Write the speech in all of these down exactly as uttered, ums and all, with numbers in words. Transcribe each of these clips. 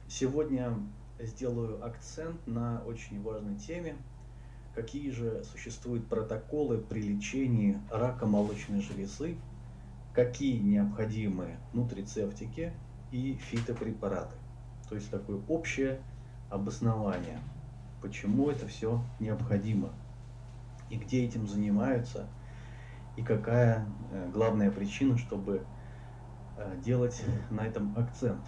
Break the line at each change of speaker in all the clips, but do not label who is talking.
Сегодня сделаю акцент на очень важной теме. Какие же существуют протоколы при лечении рака молочной железы, какие необходимы нутрицептики и фитопрепараты. То есть такое общее обоснование, почему это все необходимо, и где этим занимаются, и какая э, главная причина, чтобы э, делать на этом акцент.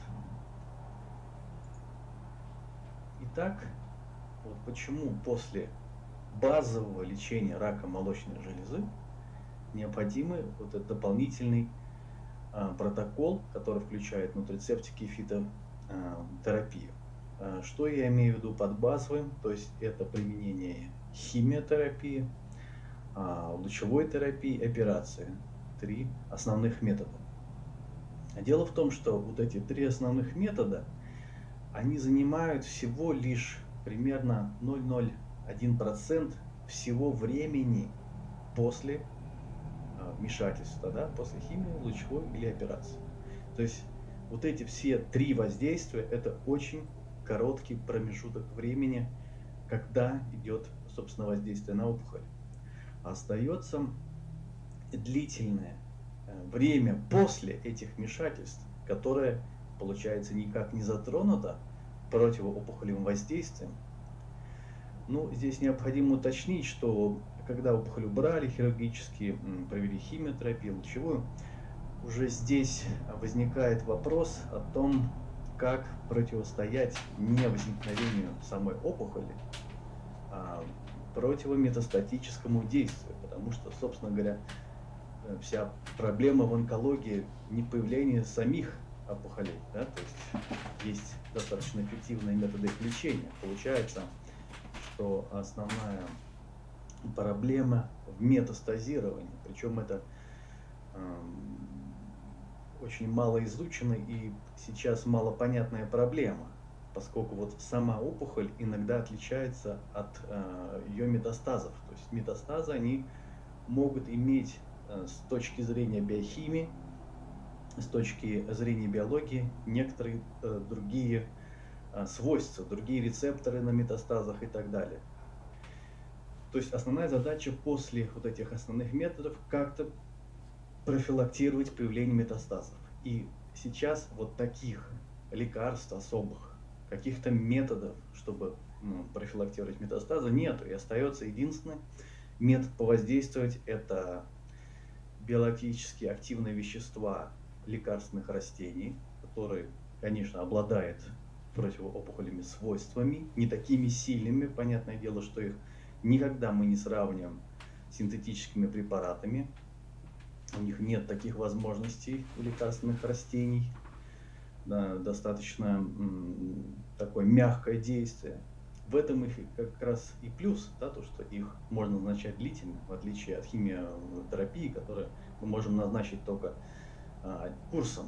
Итак, вот почему после базового лечения рака молочной железы необходимый вот этот дополнительный а, протокол, который включает нутрицептики и фитотерапию. А, что я имею в виду под базовым? То есть это применение химиотерапии, а, лучевой терапии, операции. Три основных метода. Дело в том, что вот эти три основных метода, они занимают всего лишь примерно ноль целых ноль один процент всего времени после а, вмешательства, да, после химии, лучевой или операции. То есть вот эти все три воздействия – это очень короткий промежуток времени, когда идет, собственно, воздействие на опухоль. Остается длительное время после этих вмешательств, которое, получается, никак не затронуто противоопухолевым воздействием. Ну, здесь необходимо уточнить, что когда опухоль убрали хирургически, провели химиотерапию, лучевую, уже здесь возникает вопрос о том, как противостоять не возникновению самой опухоли, а противометастатическому действию, потому что, собственно говоря, вся проблема в онкологии не появление самих опухолей, да, то есть есть достаточно эффективные методы их лечения. Получается, что основная проблема в метастазировании, причем это э, очень мало изученная и сейчас малопонятная проблема, поскольку вот сама опухоль иногда отличается от э, ее метастазов. То есть метастазы, они могут иметь э, с точки зрения биохимии, с точки зрения биологии некоторые э, другие э, свойства, другие рецепторы на метастазах и так далее. То есть основная задача после вот этих основных методов как-то профилактировать появление метастазов. И сейчас вот таких лекарств особых, каких-то методов, чтобы ну, профилактировать метастазы, нету. И остается единственный метод повоздействовать – это биологически активные вещества лекарственных растений, которые, конечно, обладают противоопухолевыми свойствами, не такими сильными, понятное дело, что их никогда мы не сравним с синтетическими препаратами. У них нет таких возможностей у лекарственных растений. Да, достаточно м, такое мягкое действие. В этом их как раз и плюс, да, то, что их можно назначать длительно, в отличие от химиотерапии, которую мы можем назначить только а, курсом.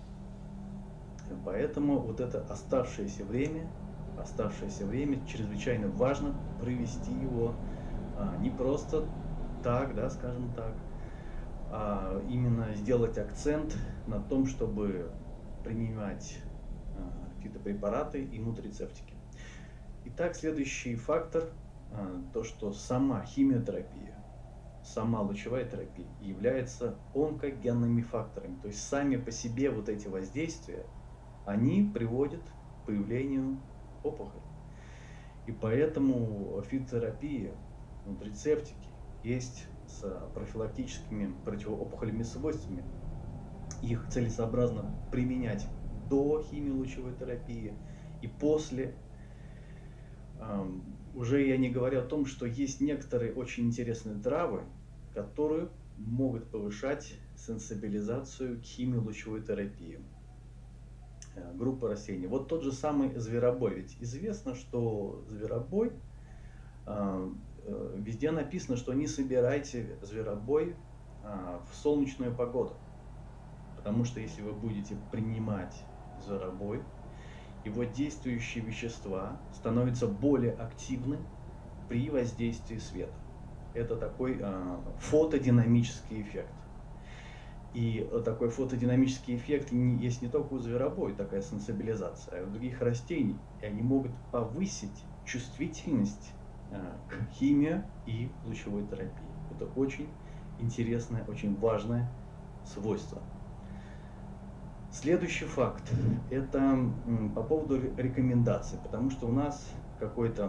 Поэтому вот это оставшееся время, оставшееся время чрезвычайно важно провести его а, не просто так, да, скажем так, а именно сделать акцент на том, чтобы принимать а, фитопрепараты и нутрицептики. Итак, следующий фактор, а, то, что сама химиотерапия, сама лучевая терапия является онкогенными факторами. То есть сами по себе вот эти воздействия, они приводят к появлению опухоли. И поэтому фитотерапия, нутрицептики есть с профилактическими противоопухолевыми свойствами. Их целесообразно применять до химиолучевой терапии и после. Уже я не говорю о том, что есть некоторые очень интересные травы, которые могут повышать сенсибилизацию к химиолучевой терапии. Группа растений. Вот тот же самый зверобой. Ведь известно, что зверобой, везде написано, что не собирайте зверобой в солнечную погоду. Потому что если вы будете принимать зверобой, его действующие вещества становятся более активны при воздействии света. Это такой фотодинамический эффект. И такой фотодинамический эффект есть не только у зверобоя, такая сенсибилизация, а и у других растений. И они могут повысить чувствительность к химии и лучевой терапии. Это очень интересное, очень важное свойство. Следующий факт – это по поводу рекомендаций, потому что у нас какой-то,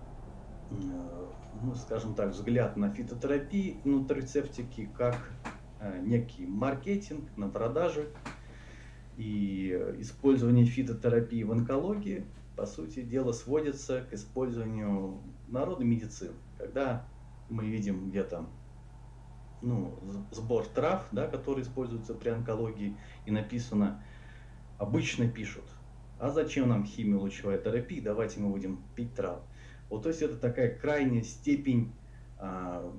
ну, скажем так, взгляд на фитотерапию, нутрицептики как некий маркетинг на продаже, и использование фитотерапии в онкологии, по сути дела, сводится к использованию народной медицины. Когда мы видим где-то, ну, сбор трав, да, которые используются при онкологии, и написано, обычно пишут, а зачем нам химио-лучевая терапия, давайте мы будем пить травы. Вот, то есть это такая крайняя степень, а,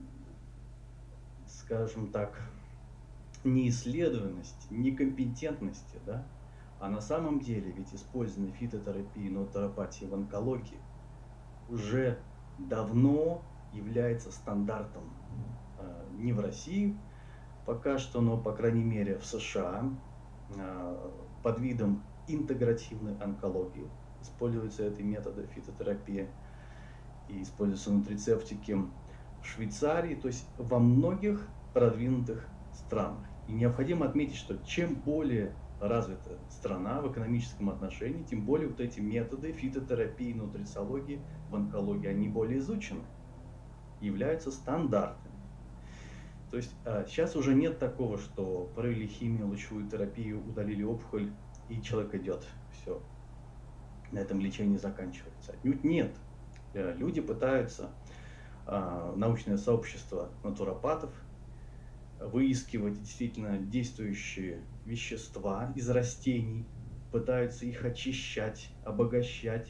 скажем так, неисследованности, некомпетентности, да? А на самом деле ведь использование фитотерапии, нутропатии в онкологии уже давно является стандартом э, не в России пока что, но по крайней мере в США э, под видом интегративной онкологии используются эти методы фитотерапии и используются нутрицептики в Швейцарии, то есть во многих продвинутых странах. И необходимо отметить, что чем более развита страна в экономическом отношении, тем более вот эти методы фитотерапии, нутрицологии в онкологии, они более изучены, являются стандартами. То есть сейчас уже нет такого, что провели химию, лучевую терапию, удалили опухоль, и человек идет, все, на этом лечение заканчивается. Отнюдь нет. Люди пытаются, научное сообщество натуропатов, выискивать действительно действующие вещества из растений, пытаются их очищать, обогащать,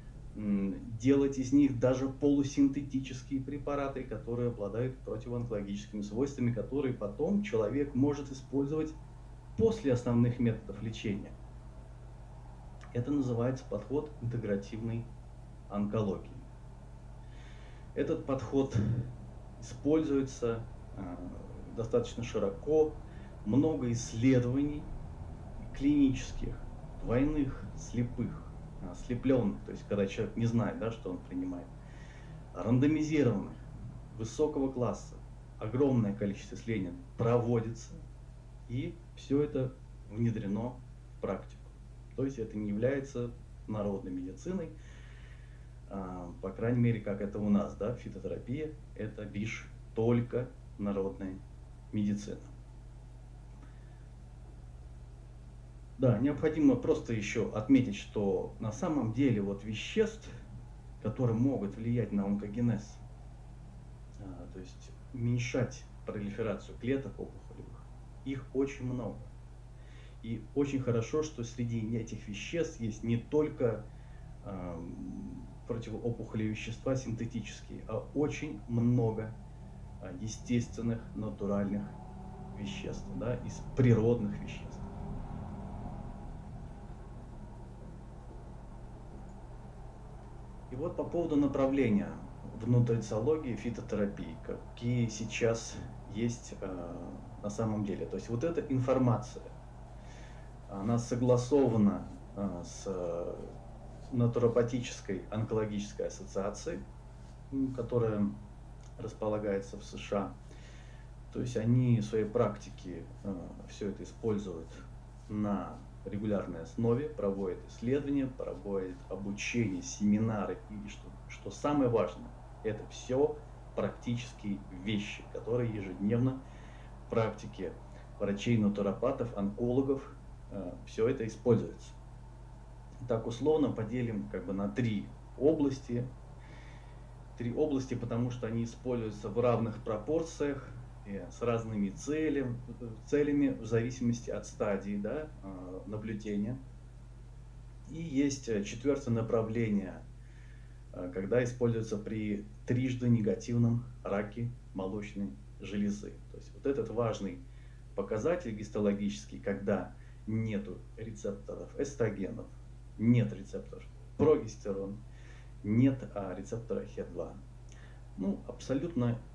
делать из них даже полусинтетические препараты, которые обладают противоонкологическими свойствами, которые потом человек может использовать после основных методов лечения. Это называется подход интегративной онкологии. Этот подход используется достаточно широко, много исследований клинических, двойных, слепых, ослепленных, то есть когда человек не знает, да, что он принимает, рандомизированных, высокого класса, огромное количество исследований проводится, и все это внедрено в практику. То есть это не является народной медициной, по крайней мере, как это у нас, да, фитотерапия, это лишь только народная медицина. Да, необходимо просто еще отметить, что на самом деле вот веществ, которые могут влиять на онкогенез, а, то есть уменьшать пролиферацию клеток опухолевых, их очень много. И очень хорошо, что среди этих веществ есть не только э, противоопухолевые вещества синтетические, а очень много естественных, натуральных веществ, да, из природных веществ. И вот по поводу направления в нутрицологии, фитотерапии, какие сейчас есть э, на самом деле. То есть вот эта информация, она согласована э, с натуропатической онкологической ассоциацией, которая располагается в США. То есть они в своей практике э, все это используют на регулярной основе, проводят исследования, проводят обучение, семинары. И что, что самое важное, это все практические вещи, которые ежедневно в практике врачей, натуропатов, онкологов, э, все это используется. Так условно поделим как бы на три области. Три области, потому что они используются в равных пропорциях, с разными целями, целями в зависимости от стадии, да, наблюдения. И есть четвертое направление, когда используется при трижды негативном раке молочной железы. То есть вот этот важный показатель гистологический, когда нет рецепторов эстрогенов, нет рецепторов прогестерона, нет а, рецептора эйч и два. Ну, абсолютно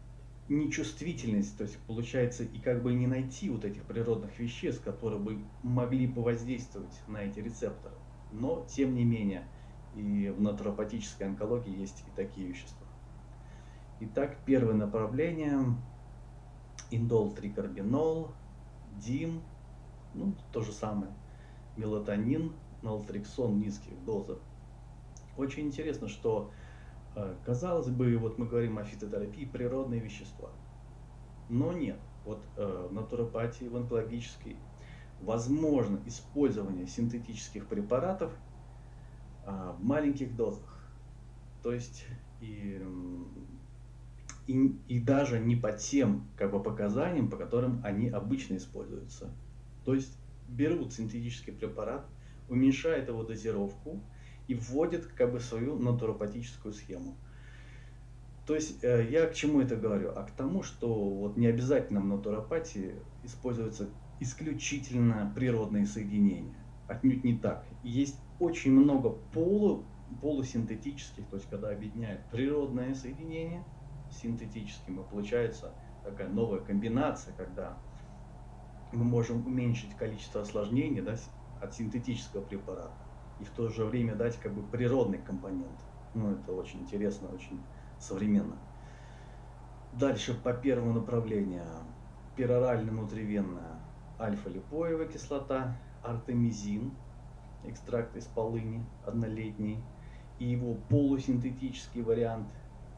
нечувствительность, то есть получается и как бы не найти вот этих природных веществ, которые бы могли повоздействовать на эти рецепторы. Но, тем не менее, и в натуропатической онкологии есть и такие вещества. Итак, первое направление – индол-трикарбинол, дим, ну, то же самое, мелатонин, налтрексон в низких дозах. Очень интересно, что, казалось бы, вот мы говорим о фитотерапии, природные вещества. Но нет, вот в натуропатии, в онкологической, возможно использование синтетических препаратов в маленьких дозах. То есть и, и, и даже не по тем как бы, показаниям, по которым они обычно используются. То есть берут синтетический препарат, уменьшают его дозировку и вводят как бы свою натуропатическую схему. То есть я к чему это говорю? А к тому, что вот не обязательно в натуропатии используются исключительно природные соединения. Отнюдь не так. Есть очень много полу, полусинтетических, то есть когда объединяют природное соединение с синтетическим, и получается такая новая комбинация, когда мы можем уменьшить количество осложнений, да, от синтетического препарата и в то же время дать как бы природный компонент. Ну, это очень интересно, очень современно. Дальше по первому направлению. Перорально-внутривенная альфа-липоевая кислота, артемизин, экстракт из полыни однолетний, и его полусинтетический вариант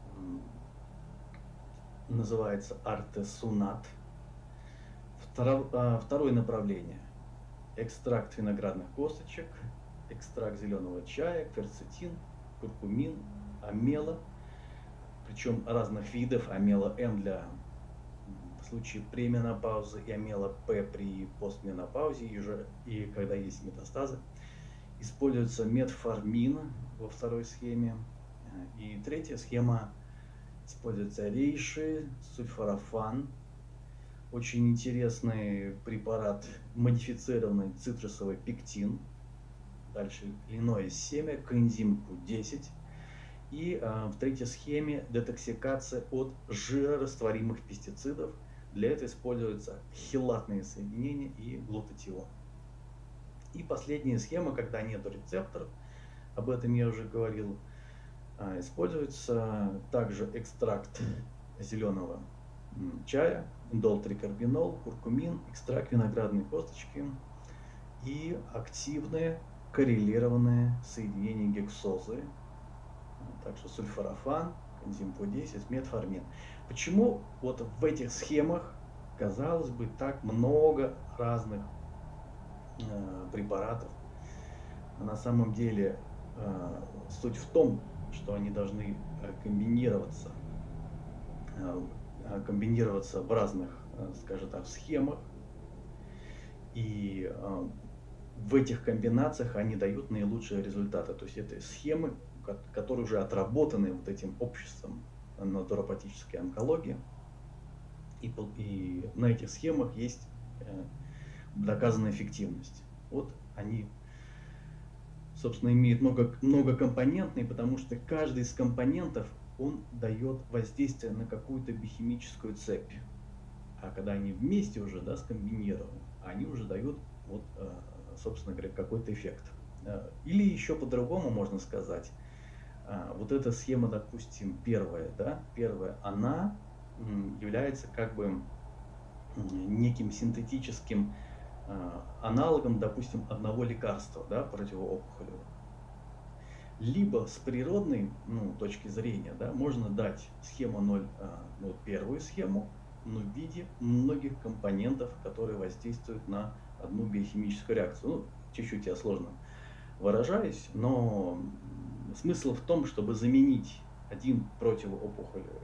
называется артесунат. Второе направление. Экстракт виноградных косточек, экстракт зеленого чая, кверцетин, куркумин, амела, причем разных видов, амела М для в случае пременопаузы и амела П при постменопаузе и, уже, и когда есть метастазы. Используется метформин во второй схеме. И третья схема используется рейши, сульфорафан. Очень интересный препарат, модифицированный цитрусовый пектин. Дальше льняное семя, коэнзим Q десять. И э, в третьей схеме детоксикация от жирорастворимых пестицидов. Для этого используются хелатные соединения и глутатион. И последняя схема, когда нет рецепторов, об этом я уже говорил, э, используется также экстракт зеленого чая, индол-трикарбинол, куркумин, экстракт виноградной косточки и активные коррелированные соединения гексозы, также сульфорафан, коэнзим Q десять, метформин. Почему вот в этих схемах, казалось бы, так много разных э, препаратов? На самом деле э, суть в том, что они должны комбинироваться, э, комбинироваться в разных, э, скажем так, схемах, и э, в этих комбинациях они дают наилучшие результаты. То есть это схемы, которые уже отработаны вот этим обществом натуропатической онкологии. И, и на этих схемах есть э, доказанная эффективность. Вот они, собственно, имеют много, многокомпонентные, потому что каждый из компонентов, он дает воздействие на какую-то биохимическую цепь. А когда они вместе уже, да, скомбинированы, они уже дают, вот, э, собственно говоря, какой-то эффект. Или еще по-другому можно сказать. Вот эта схема, допустим, первая, да, первая, она является как бы неким синтетическим аналогом, допустим, одного лекарства, да, противоопухолевого. Либо с природной, ну, точки зрения, да, можно дать схему ноль, ну, первую схему, но в виде многих компонентов, которые воздействуют на одну биохимическую реакцию. Ну, чуть-чуть я сложно выражаюсь, но смысл в том, чтобы заменить один противоопухолевый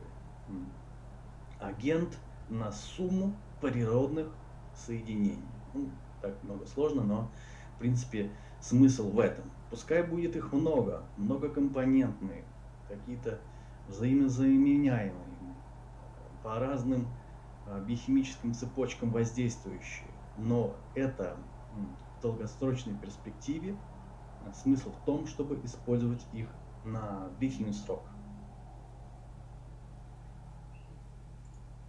агент на сумму природных соединений. Ну, так много сложно, но в принципе смысл в этом. Пускай будет их много, многокомпонентные, какие-то взаимозаменяемые, по разным биохимическим цепочкам воздействующие, но это в долгосрочной перспективе смысл в том, чтобы использовать их на длительный срок.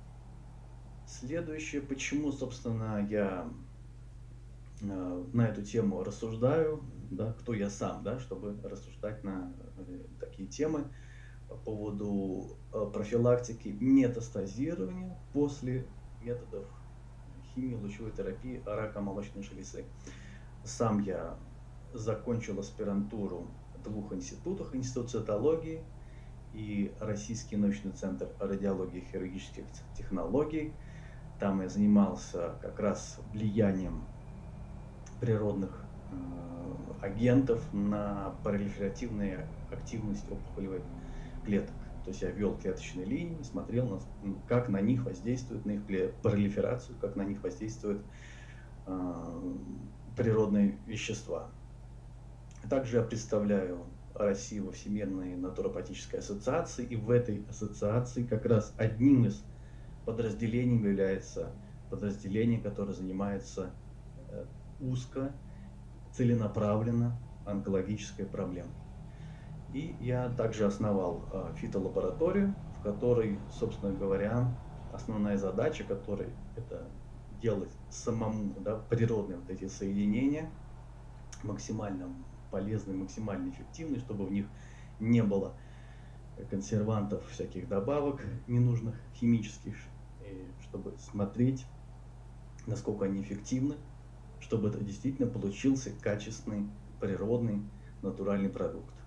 Следующее, почему, собственно, я э, на эту тему рассуждаю, да, кто я сам, да, чтобы рассуждать на э, такие темы по поводу э, профилактики метастазирования после методов химии лучевой терапии рака молочной железы. Сам я закончил аспирантуру в двух институтах: Институт цитологии и Российский научный центр радиологии и хирургических технологий. Там я занимался как раз влиянием природных э, агентов на пролиферативную активность опухолевых клеток. То есть я вел клеточные линии, смотрел, как на них воздействует, на их пролиферацию, как на них воздействуют э, природные вещества. Также я представляю Россию во Всемирной натуропатической ассоциации, и в этой ассоциации как раз одним из подразделений является подразделение, которое занимается узко, целенаправленно онкологической проблемой. И я также основал фитолабораторию, в которой, собственно говоря, основная задача которой это делать самому, да, природные вот эти соединения максимально полезные, максимально эффективные, чтобы в них не было консервантов, всяких добавок ненужных, химических, и чтобы смотреть, насколько они эффективны, чтобы это действительно получился качественный, природный, натуральный продукт.